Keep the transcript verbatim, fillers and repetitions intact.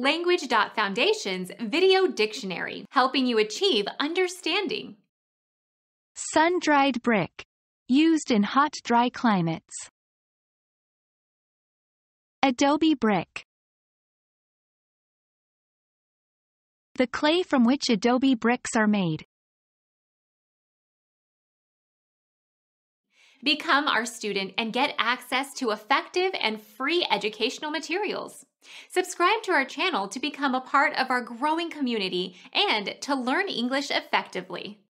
Language.Foundation's Video Dictionary, helping you achieve understanding. Sun-dried brick. Used in hot, dry climates. Adobe brick. The clay from which adobe bricks are made. Become our student and get access to effective and free educational materials. Subscribe to our channel to become a part of our growing community and to learn English effectively.